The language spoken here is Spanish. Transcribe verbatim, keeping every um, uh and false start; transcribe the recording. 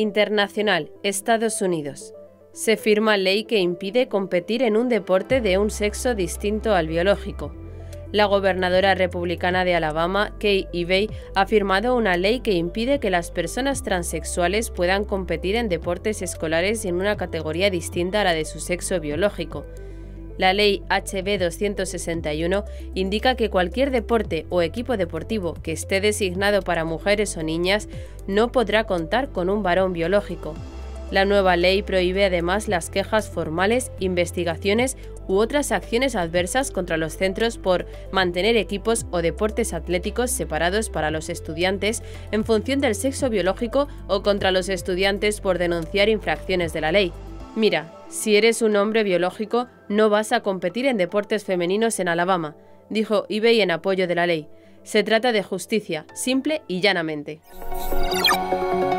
Internacional, Estados Unidos. Se firma ley que impide competir en un deporte de un sexo distinto al biológico. La gobernadora republicana de Alabama, Kay Ivey, ha firmado una ley que impide que las personas transexuales puedan competir en deportes escolares en una categoría distinta a la de su sexo biológico. La ley H B doscientos sesenta y uno indica que cualquier deporte o equipo deportivo que esté designado para mujeres o niñas no podrá contar con un varón biológico. La nueva ley prohíbe además las quejas formales, investigaciones u otras acciones adversas contra los centros por mantener equipos o deportes atléticos separados para los estudiantes en función del sexo biológico o contra los estudiantes por denunciar infracciones de la ley. Mira, si eres un hombre biológico, no vas a competir en deportes femeninos en Alabama, dijo Ivey en apoyo de la ley. Se trata de justicia, simple y llanamente.